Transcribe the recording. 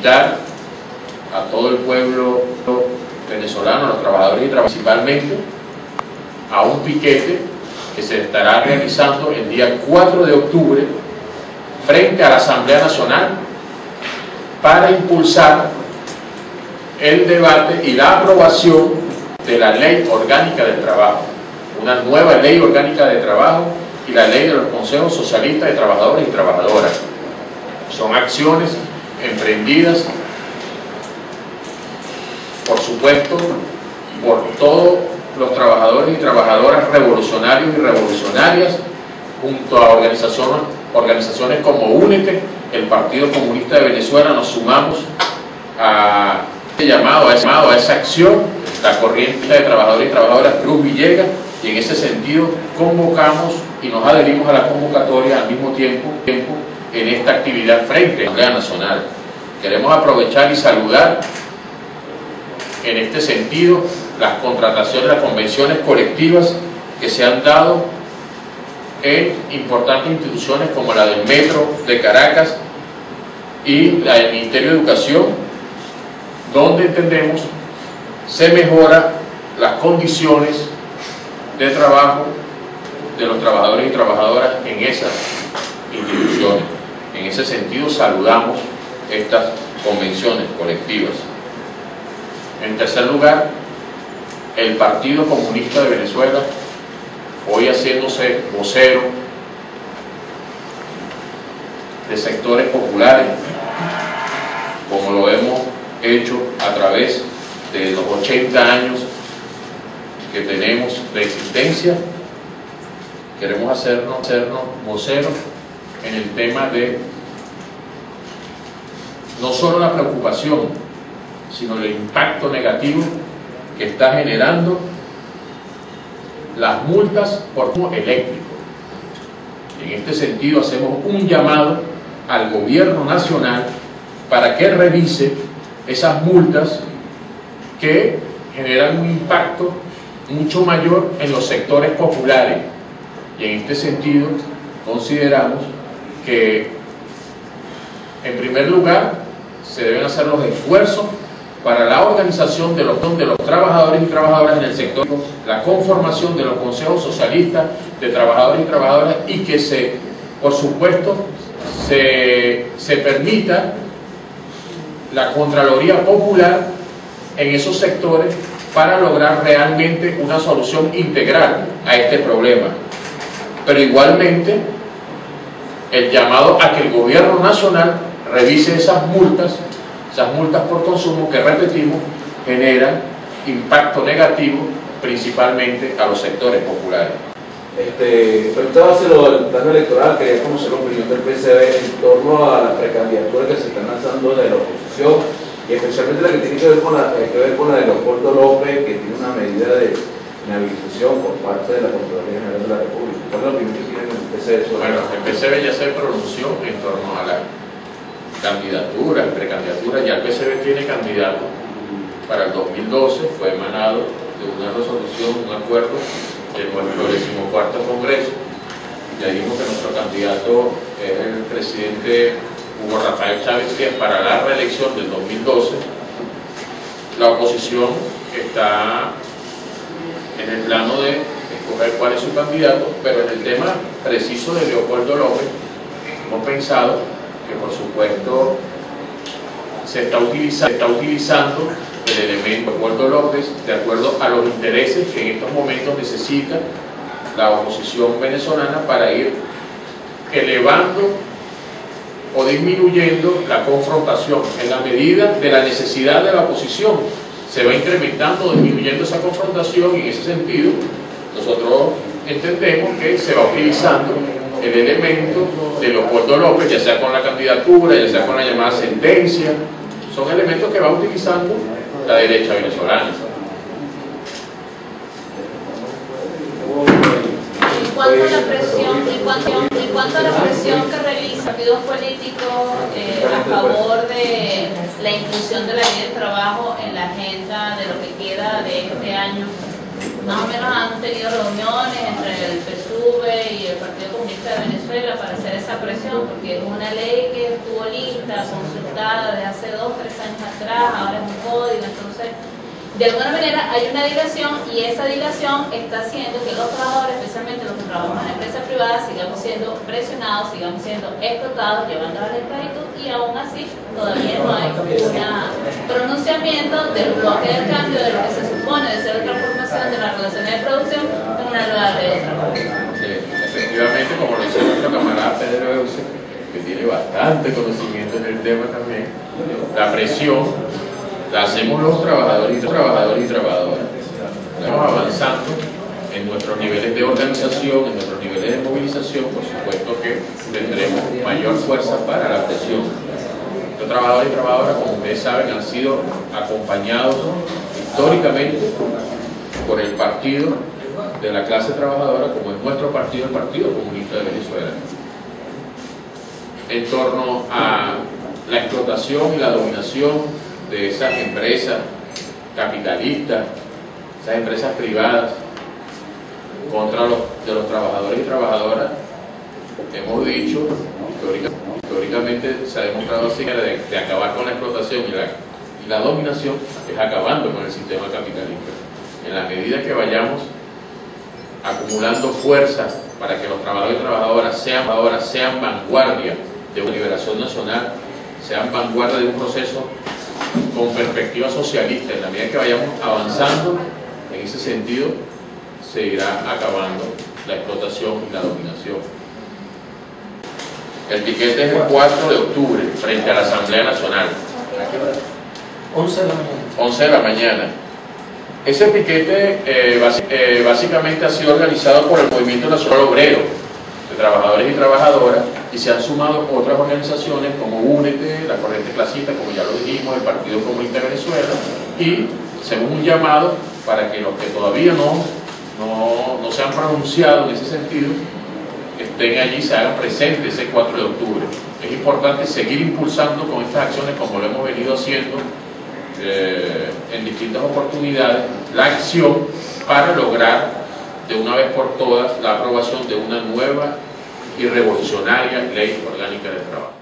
invitar a todo el pueblo venezolano, a los trabajadores y principalmente a un piquete que se estará realizando el día 4 de octubre frente a la Asamblea Nacional para impulsar el debate y la aprobación de la Ley Orgánica del Trabajo, una nueva Ley Orgánica de Trabajo y la Ley de los Consejos Socialistas de Trabajadores y Trabajadoras. Son acciones emprendidas, por supuesto, por todos los trabajadores y trabajadoras revolucionarios y revolucionarias, junto a organizaciones como Únete, el Partido Comunista de Venezuela. Nos sumamos a este llamado, a esa acción, la corriente de trabajadores y trabajadoras Cruz Villegas, y en ese sentido convocamos y nos adherimos a la convocatoria al mismo tiempo en esta actividad frente a la Asamblea Nacional. Queremos aprovechar y saludar en este sentido las contrataciones, las convenciones colectivas que se han dado en importantes instituciones como la del Metro de Caracas y la del Ministerio de Educación, donde entendemos se mejora las condiciones de trabajo de los trabajadores y trabajadoras en esas instituciones. En ese sentido saludamos estas convenciones colectivas. En tercer lugar, el Partido Comunista de Venezuela, hoy haciéndose vocero de sectores populares, como lo hemos hecho a través de los 80 años que tenemos de existencia, queremos hacernos voceros en el tema de no solo la preocupación, sino el impacto negativo que está generando las multas por consumo eléctrico. En este sentido hacemos un llamado al gobierno nacional para que revise esas multas que generan un impacto mucho mayor en los sectores populares, y en este sentido consideramos que en primer lugar se deben hacer los esfuerzos para la organización de los trabajadores y trabajadoras en el sector, la conformación de los consejos socialistas de trabajadores y trabajadoras, y que por supuesto se permita la Contraloría Popular en esos sectores para lograr realmente una solución integral a este problema. Pero igualmente el llamado a que el gobierno nacional revise esas multas por consumo que, repetimos, generan impacto negativo principalmente a los sectores populares. Preguntábaselo al plano electoral, quería conocer la opinión del PCV en torno a las precandidaturas que se están lanzando de la oposición, y especialmente la que tiene que ver con la de Leopoldo López, que tiene una medida de inhabilitación por parte de la Contraloría General de la República. ¿Cuál es la opinión que tiene el PCV? Bueno, el PCV ya se pronunció en torno a la candidatura, precandidatura. Ya el PCV tiene candidato para el 2012, fue emanado de una resolución, un acuerdo de nuestro 14º Congreso. Ya dijimos que nuestro candidato es el presidente Hugo Rafael Chávez Frías para la reelección del 2012. La oposición está en el plano de escoger cuál es su candidato, pero en el tema preciso de Leopoldo López hemos pensado que por supuesto se está utilizando el elemento Leopoldo López de acuerdo a los intereses que en estos momentos necesita la oposición venezolana para ir elevando o disminuyendo la confrontación. En la medida de la necesidad de la oposición se va incrementando o disminuyendo esa confrontación, y en ese sentido nosotros entendemos que se va utilizando el elemento de Leopoldo López, ya sea con la candidatura, ya sea con la llamada sentencia. Son elementos que va utilizando la derecha venezolana. En cuanto a la presión que realizan partidos políticos a favor de la inclusión de la ley de trabajo en la agenda de lo que queda de este año Más o menos han tenido reuniones entre el PSUV y el Partido Comunista de Venezuela para hacer esa presión, porque es una ley que estuvo lista, consultada desde hace 2 o 3 años atrás, ahora es un código, entonces de alguna manera hay una dilación y esa dilación está haciendo que los trabajadores, especialmente los que trabajan en empresas privadas, sigamos siendo presionados, sigamos siendo explotados, llevando a la esclavitud y aún así todavía no hay un pronunciamiento del bloque del cambio de lo que se supone de ser la transformación de las relaciones de producción en una nueva ley de trabajo. Sí, efectivamente, como lo dice nuestro camarada Pedro Euse, que tiene bastante conocimiento en el tema también, la presión la hacemos los trabajadores y trabajadoras. Estamos avanzando en nuestros niveles de organización, en nuestros niveles de movilización, por supuesto que tendremos mayor fuerza para la presión. Los trabajadores y trabajadoras, como ustedes saben, han sido acompañados históricamente por el partido de la clase trabajadora, como es nuestro partido, el Partido Comunista de Venezuela, en torno a la explotación y la dominación de esas empresas capitalistas, esas empresas privadas contra los trabajadores y trabajadoras. Hemos dicho, históricamente se ha demostrado así, que de acabar con la explotación y la dominación es acabando con el sistema capitalista. En la medida que vayamos acumulando fuerza para que los trabajadores y trabajadoras sean vanguardia de una liberación nacional, sean vanguardia de un proceso con perspectiva socialista, en la medida que vayamos avanzando en ese sentido, se irá acabando la explotación y la dominación. El piquete es el 4 de octubre, frente a la Asamblea Nacional. 11 de la mañana. 11 de la mañana. Ese piquete básicamente ha sido organizado por el Movimiento Nacional Obrero, de trabajadores y trabajadoras, y se han sumado otras organizaciones como Únete, la Corriente Clasista, como ya lo dijimos, el Partido Comunista de Venezuela, y según un llamado para que los que todavía no se han pronunciado en ese sentido estén allí, se hagan presentes ese 4 de octubre. Es importante seguir impulsando con estas acciones, como lo hemos venido haciendo en distintas oportunidades, la acción para lograr de una vez por todas la aprobación de una nueva y revolucionaria ley orgánica del trabajo.